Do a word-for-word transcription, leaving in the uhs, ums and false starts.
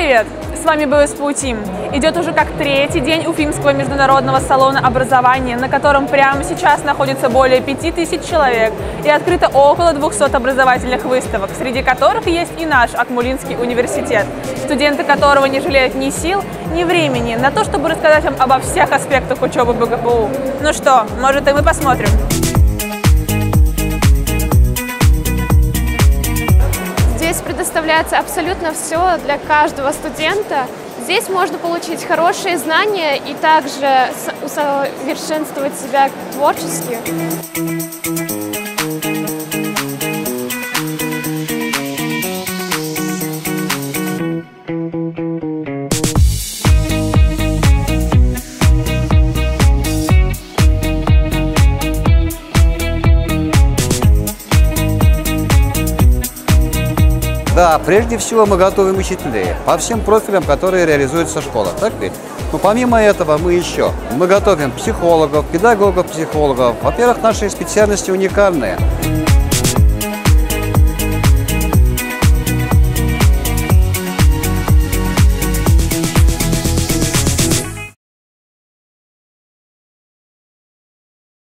привет! С вами бэ эс пэ у Team. Идет уже как третий день Уфимского международного салона образования, на котором прямо сейчас находится более пяти тысяч человек и открыто около двухсот образовательных выставок, среди которых есть и наш Акмулинский университет, студенты которого не жалеют ни сил, ни времени на то, чтобы рассказать вам обо всех аспектах учебы бэ гэ пэ у. Ну что, может, и мы посмотрим? Здесь предоставляется абсолютно все для каждого студента. Здесь можно получить хорошие знания и также усовершенствовать себя творчески. Да, прежде всего мы готовим учителей по всем профилям, которые реализуются в школах, так ведь? Но помимо этого мы еще, мы готовим психологов, педагогов-психологов. Во-первых, наши специальности уникальные.